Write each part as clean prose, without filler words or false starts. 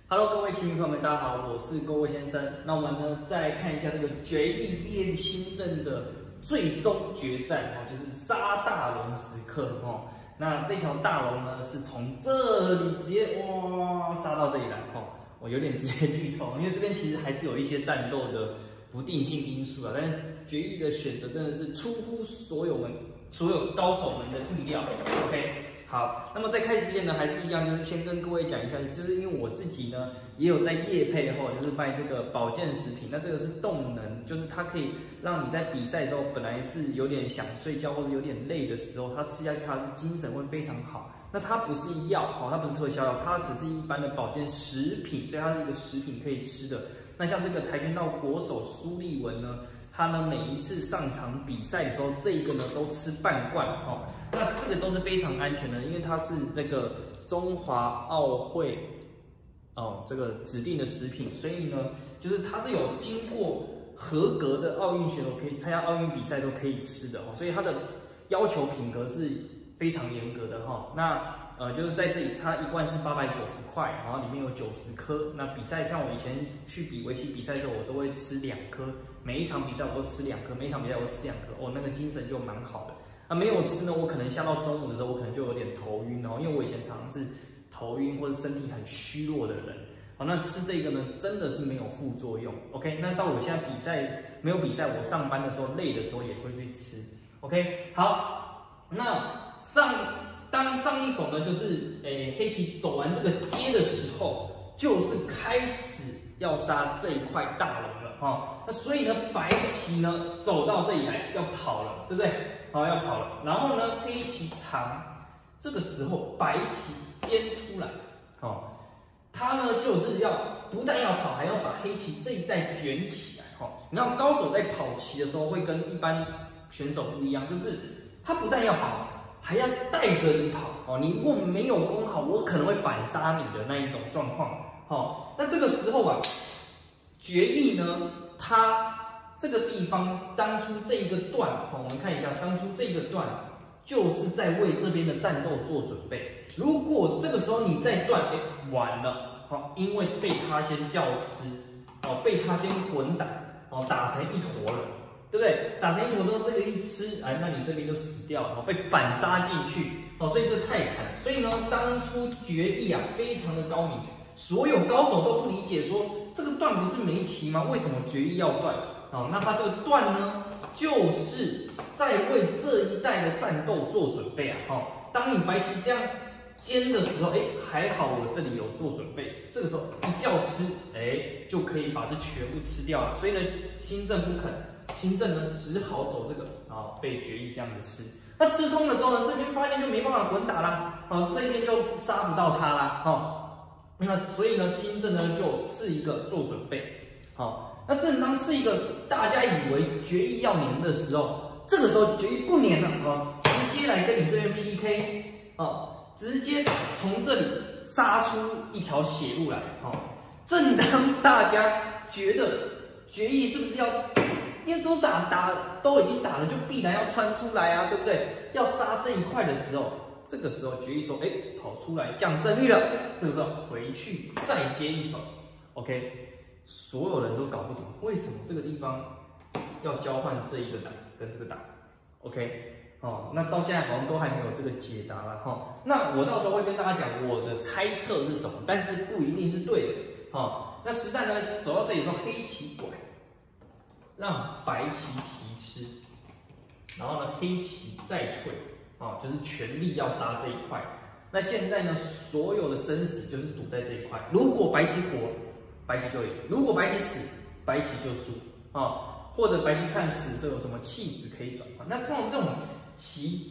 Hello， 各位棋迷朋友们，大家好，我是郭先生。那我们呢，再来看一下这个决议 VS 新政的最终决战哦，就是杀大龙时刻哦。那这条大龙呢，是从这里直接哇杀到这里来哦。我有点直接剧透，因为这边其实还是有一些战斗的不定性因素啊。但是决议的选择真的是出乎所有高手们的预料。OK。 好，那么在开始之前呢，还是一样，就是先跟各位讲一下，就是因为我自己呢也有在业配后，就是卖这个保健食品。那这个是动能，就是它可以让你在比赛的时候，本来是有点想睡觉或者有点累的时候，它吃下去，它的精神会非常好。那它不是药哦，它不是特效药，它只是一般的保健食品，所以它是一个食品可以吃的。那像这个跆拳道国手苏立文呢？ 他呢每一次上场比赛的时候，这个呢都吃半罐哦，那这个都是非常安全的，因为它是这个中华奥会哦这个指定的食品，所以呢就是它是有经过合格的奥运选手可以参加奥运比赛的时候可以吃的哦，所以它的要求品格是非常严格的哈、哦。那就是在这里，它一罐是890块，然后里面有90颗。那比赛像我以前去比围棋比赛的时候，我都会吃2颗，每一场比赛我都吃2颗，每一场比赛我都吃2颗，哦，那个精神就蛮好的。那没有吃呢，我可能下到中午的时候，我可能就有点头晕哦，因为我以前常常是头晕或者身体很虚弱的人。好，那吃这个呢，真的是没有副作用。OK， 那到我现在比赛没有比赛，我上班的时候累的时候也会去吃。OK， 好，那当上一手呢，就是黑棋走完这个街的时候，就是开始要杀这一块大龙了哈、哦。那所以呢，白棋呢走到这里来要跑了，对不对？好，要跑了。然后呢，黑棋长，这个时候白棋尖出来，哦，他呢就是要不但要跑，还要把黑棋这一带卷起来哈、哦。然后高手在跑棋的时候会跟一般选手不一样，就是他不但要跑。 还要带着你跑哦，你如果没有攻好，我可能会反杀你的那一种状况。好，那这个时候啊，决议呢，它这个地方当初这一个段，好，我们看一下，当初这个段就是在为这边的战斗做准备。如果这个时候你再断，完了，好，因为被他先叫吃，哦，被他先滚打，哦，打成一坨了。 对不对？打成一坨之后，这个一吃，哎，那你这边就死掉了，被反杀进去，哦，所以这太惨。所以呢，当初决议啊，非常的高明，所有高手都不理解说，这个段不是没棋吗？为什么决议要断？哦，那他这个段呢，就是在为这一代的战斗做准备啊。哦，当你白棋这样尖的时候，哎，还好我这里有做准备，这个时候一叫吃，哎，就可以把这全部吃掉了。所以呢，新政不肯。 新政呢，只好走这个啊，被决议这样子吃。那吃通了之后呢，这边发现就没办法滚打啦，啊，这边就杀不到他啦，哦。那所以呢，新政呢就吃一个做准备，好。那正当吃一个大家以为决议要粘的时候，这个时候决议不粘了啊，直接来跟你这边 PK 啊，直接从这里杀出一条血路来，哦。正当大家觉得决议是不是要 因为都都已经打了，就必然要穿出来啊，对不对？要杀这一块的时候，这个时候决议说，哎，跑出来降胜率了。这个时候回去再接一手 ，OK， 所有人都搞不懂为什么这个地方要交换这一个打跟这个打 ，OK， 哦，那到现在好像都还没有这个解答了哈、哦。那我到时候会跟大家讲我的猜测是什么，但是不一定是对的。哦，那实战呢走到这里之后，黑棋拐。 让白棋提吃，然后呢，黑棋再退，啊，就是全力要杀这一块。那现在呢，所有的生死就是赌在这一块。如果白棋活，白棋就赢；如果白棋死，白棋就输啊。或者白棋看死是有什么弃子可以转换。那通常这种棋，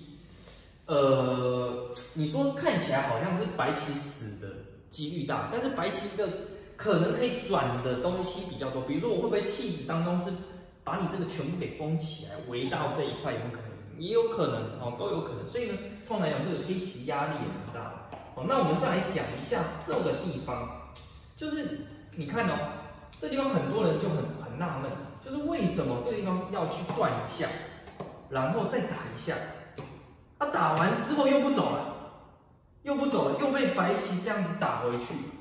你说看起来好像是白棋死的几率大，但是白棋的可能可以转的东西比较多。比如说，我会不会弃子当中是 把你这个全部给封起来，围到这一块有没有可能？也有可能哦，都有可能。所以呢，通常来讲，这个黑棋压力也蛮大的。哦，那我们再来讲一下这个地方，就是你看哦，这地方很多人就很纳闷，就是为什么这个地方要去断一下，然后再打一下，他打完之后又不走了，又被白棋这样子打回去。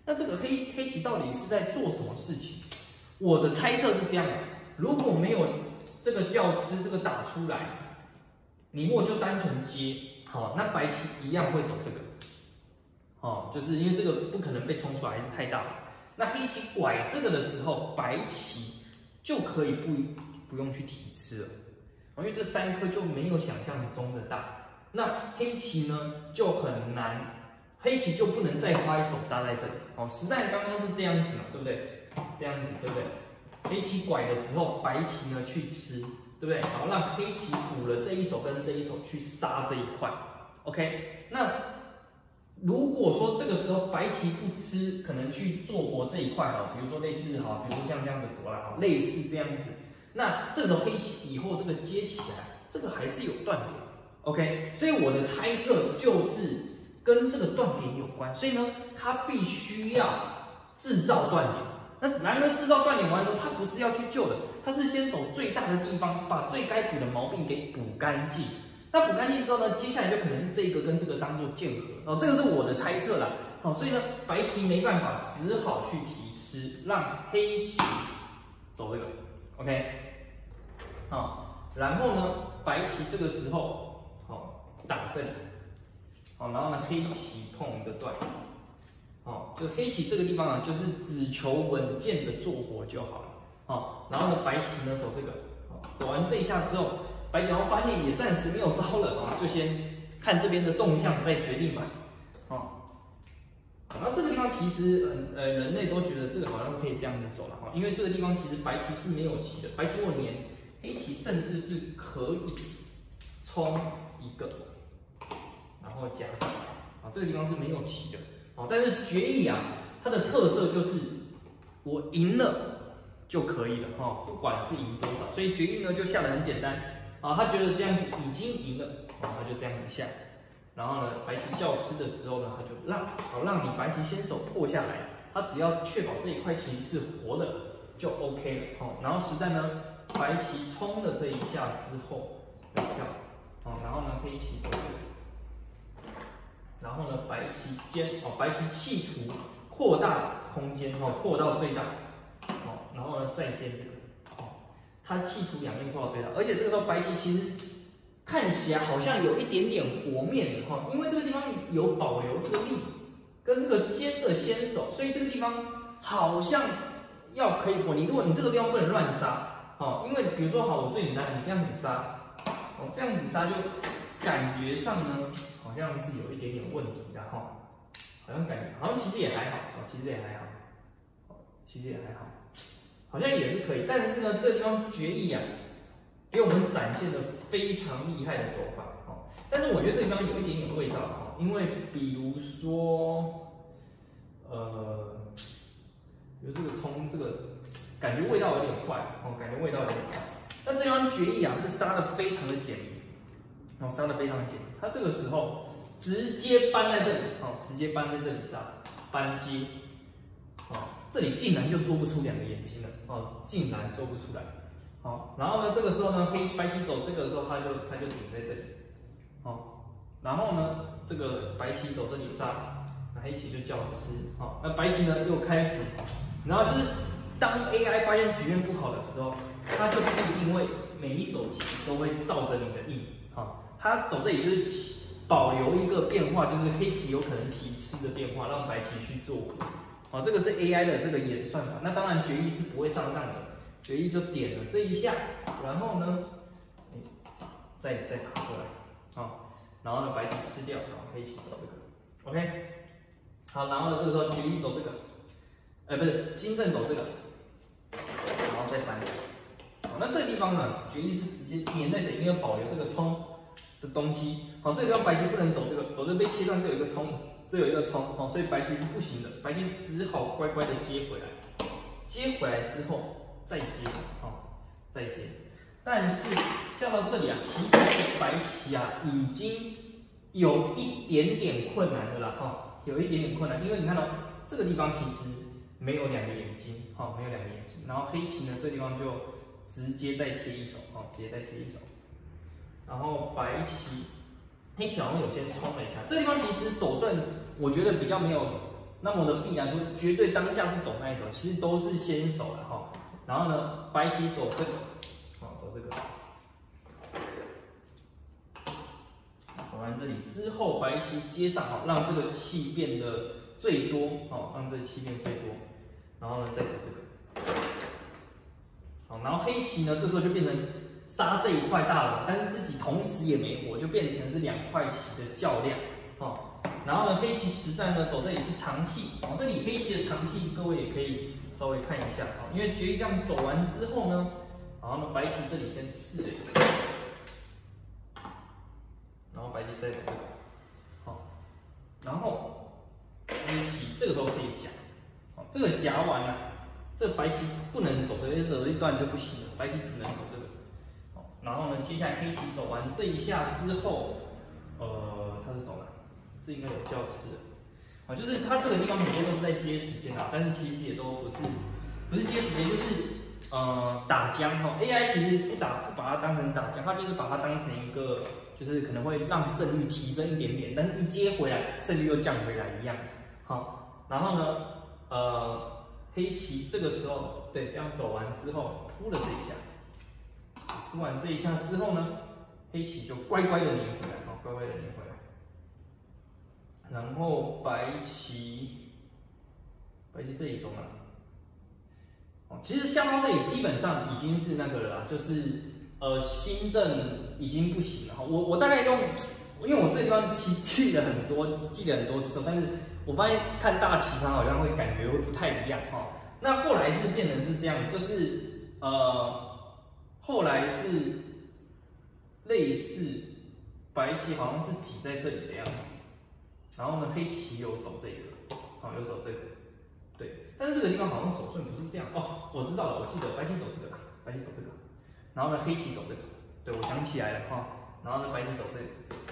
那这个黑棋到底是在做什么事情？我的猜测是这样的：如果没有这个教吃这个打出来，你如果就单纯接，好，那白棋一样会走这个，哦，就是因为这个不可能被冲出来，还是太大了。那黑棋拐这个的时候，白棋就可以不用去提吃了，因为这3颗就没有想象中的大。那黑棋呢就很难，黑棋就不能再花一手杀在这里。哦，实战刚刚是这样子嘛，对不对？这样子对不对？黑棋拐的时候，白棋呢去吃，对不对？然后让黑棋补了这一手跟这一手去杀这一块。OK， 那如果说这个时候白棋不吃，可能去做活这一块哈，比如说类似哈，比如说像这样子活啦，类似这样子，那这时候黑棋以后这个接起来，这个还是有断点。OK， 所以我的猜测就是跟这个断点有关，所以呢，它必须要制造断点。那然而制造断点完之后，它不是要去救的，它是先走最大的地方，把最该补的毛病给补干净。那补干净之后呢，接下来就可能是这个跟这个当做键合。哦，这个是我的猜测啦。好，所以呢，白棋没办法，只好去提吃，让黑棋走这个。OK， 好，然后呢，白棋这个时候好打这里，好，然后呢，黑棋碰一个断。哦，就黑棋这个地方啊，就是只求稳健的做活就好了。好，然后呢，白棋呢走这个，走完这一下之后，白棋发现也暂时没有招了啊，就先看这边的动向再决定吧。哦，然后这个地方其实人类都觉得这个好像可以这样子走了哈，因为这个地方其实白棋是没有棋的，白棋如果粘黑棋，甚至是可以冲一个，然后加上啊，这个地方是没有棋的。哦，但是决议啊，它的特色就是我赢了就可以了哈，不管是赢多少，所以决议呢就下得很简单啊，他觉得这样子已经赢了，啊，他就这样子下，然后呢，白棋叫吃的时候呢，他就让你白棋先手破下来，他只要确保这一块棋是活的就 OK 了，哦，然后实战呢，白棋冲了这一下之后跳，哦，然后呢，黑棋走。然后呢，白棋尖哦，白棋企图扩大空间哦，扩到最大哦，然后呢再尖这个哦，它企图两面扩到最大，而且这个时候白棋其实看起来好像有一点点活面的哈，因为这个地方有保留这个力跟这个尖的先手，所以这个地方好像要可以活。如果你这个地方不能乱杀哦，因为比如说好，我最简单，你这样子杀哦，这样子杀就感觉上呢。好像是有一点点问题的哈，好像感觉好像其实也还好，其实也还好，其实也还好，好像也是可以。但是呢，这地方决议啊，给我们展现了非常厉害的走法哦。但是我觉得这地方有一点点味道哈，因为比如说，比如这个冲这个，感觉味道有点坏哦，感觉味道有点坏。但这地方决议啊是杀的非常的简明。然后杀的非常的简单，他这个时候直接搬在这里，哦，直接搬在这里杀，搬接，哦，这里竟然就做不出2个眼睛了，哦，竟然做不出来，好，然后呢，这个时候呢，白棋走这个的时候，他就顶在这里，哦，然后呢，这个白棋走这里杀，那黑棋就叫吃，好，那白棋呢又开始，然后就是当 AI 发现局面不好的时候，它就不因为每一手棋都会照着你的意，好。他走这里就是保留一个变化，就是黑棋有可能提吃的变化，让白棋去做活。好，这个是 AI 的这个演算法。那当然决议是不会上当的，决议就点了这一下，然后呢，再打过来，好，然后呢白棋吃掉，然后黑棋走这个 ，OK， 好，然后呢这个时候决议走这个，不是金正走这个，然后再翻。好，那这个地方呢，决议是直接粘在这里，因为保留这个冲。的东西，好，这个地方白棋不能走这个，走这被切断，这有一个冲，这有一个冲，好，所以白棋是不行的，白棋只好乖乖的接回来，接回来之后再接，好，再接，但是下到这里啊，其实白棋啊已经有一点点困难的啦，哈，有一点点困难，因为你看到这个地方其实没有2个眼睛，好，没有2个眼睛，然后黑棋呢这地方就直接再贴一手，好，直接再贴一手。然后白棋，黑棋好像有先冲了一下，这地方其实手顺我觉得比较没有那么我的必然说，绝对当下是走那一手，其实都是先手了哈。然后呢，白棋走这个，走这个，走完这里之后，白棋接上让这个气变得最多，让这个气变最多。然后呢，再走这个，然后黑棋呢，这时候就变成杀这一块大龙，但是自己同时也没活，就变成是两块棋的较量，然后呢，黑棋实战呢走这里是长气，这里黑棋的长气，各位也可以稍微看一下，因为决议这样走完之后呢，然后呢，白棋这里先刺了一个，然后白棋再走这个，然后黑棋这个时候可以夹，这个夹完了，这个白棋不能走这个，走一段就不行了，白棋只能走这个，然后呢，接下来黑棋走完这一下之后，他是走哪？这应该有教室就是它这个地方很多都是在接时间但是其实也都不是接时间，就是打将AI 其实不把它当成打将，它就是把它当成一个就是可能会让胜率提升一点点，但是一接回来胜率又降回来一样。然后呢，黑棋这个时候对这样走完之后扑了这一下，扑完这一下之后呢，黑棋就乖乖的粘回来，乖乖的粘回来。然后白棋这里走了，其实下到这里基本上已经是那个了啦，就是新政已经不行了我大概因为我这地方其实记了很多次，但是我发现看大棋盘好像会感觉会不太一样那后来是变成是这样，就是后来是类似白棋好像是挤在这里的样子。然后呢，黑棋有走这个，有走这个，对，但是这个地方好像手顺不是这样我知道了，我记得白棋走这个，然后呢，黑棋走这个，对，我想起来了然后呢，白棋走这个，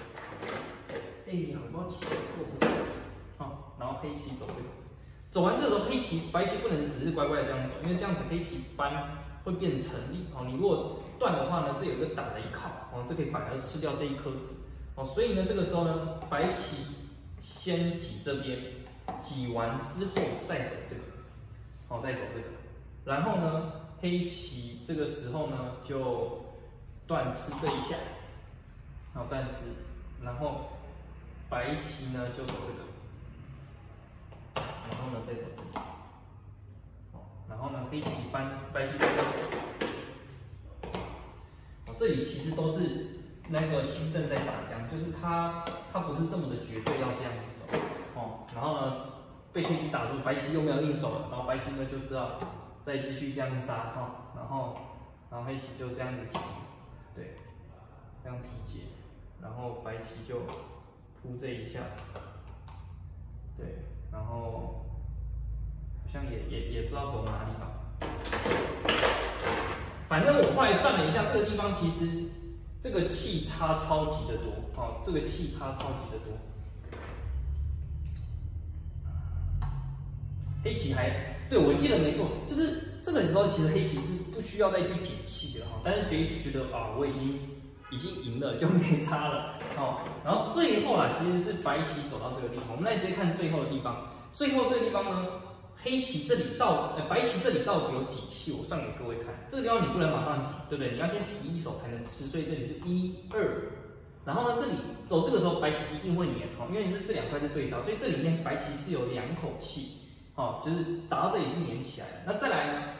我不知道棋过不过，然后黑棋走这个，走完这个时候，白棋不能只是乖乖的这样走，因为这样子黑棋扳会变成立你如果断的话呢，这有个打雷靠这可以反而吃掉这一颗子所以呢，这个时候呢，白棋先挤这边，挤完之后再走这个，再走这个，然后呢，黑棋这个时候呢就断吃这一下，断吃，然后白棋呢就走这个，然后呢再走这个，然后呢黑棋扳，白棋走这个，这里其实都是那个新政在打将，就是它不是这么的绝对要这样子走然后呢被黑棋打住，白棋又没有应手了，然后白棋呢就知道再继续这样杀然后黑棋就这样子提，对，这样提解，然后白棋就扑这一下，对，然后好像也不知道走哪里吧，反正我后来算了一下，这个地方其实这个气差超级的多这个气差超级的多。黑棋对我记得没错，就是这个时候其实黑棋是不需要再去解气的但是决议觉得我已经赢了，就没差了然后最后其实是白棋走到这个地方，我们来直接看最后的地方。最后这个地方呢，黑棋这里白棋这里到底有几气？我算给各位看。这个地方你不能马上挤，对不对？你要先提一手才能吃，所以这里是1、2。然后呢，这里走这个时候白棋一定会粘因为是这两块是对杀，所以这里面白棋是有2口气。就是打到这里是粘起来的。那再来呢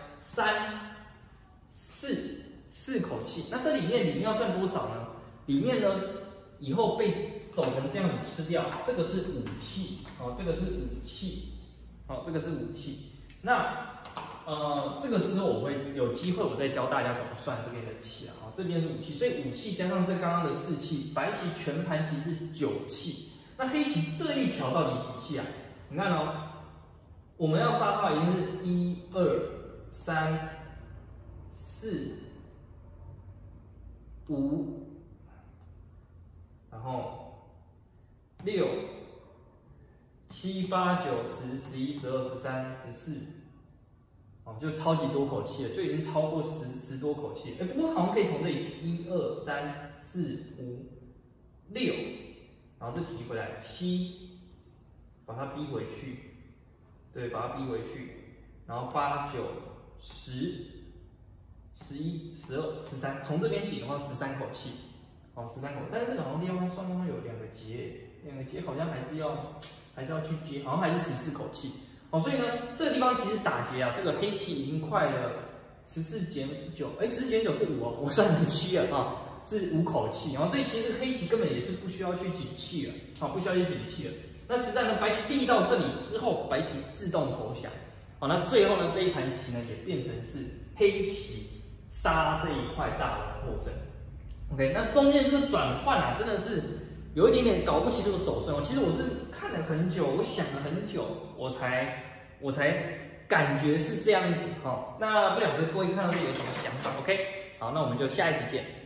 ，3、4口气。那这里面要算多少呢？里面呢，以后被走成这样子吃掉，这个是5气，这个是5气，这个是5气。那这个之后我会有机会我再教大家怎么算这边的气这边是5气，所以5气加上这刚刚的4气，白棋全盘棋是9气。那黑棋这一条到底几气你看我们要杀它已经是1、2、3、4、5，然后6、7、8、9、10、11、12、13、14，就超级多口气了，就已经超过10多口气了。不过好像可以从这里起1、2、3、4、5、6，然后这提回来7，把它逼回去。 对，把它逼回去，然后8、9、10、11、12、13，从这边挤的话13口气，哦，13口，但是这个好像地方双方有2个结，2个结好像还是要去接，好像还是14口气，哦，所以呢，这个地方其实打结啊，这个黑棋已经快了14减9，哎，14减9是5哦，我算成7了啊。是5口气，然后所以其实黑棋根本也是不需要去紧气了，好，不需要去紧气了。那实战呢，白棋逼到这里之后，白棋自动投降，好，那最后呢这一盘棋呢也变成是黑棋杀这一块大龙获胜。OK， 那中间这个转换啊，真的是有一点点搞不起这个手顺哦。其实我是看了很久，我想了很久，我才感觉是这样子哈。那不晓得各位看到这有什么想法 ？OK。好，那我们就下一集见。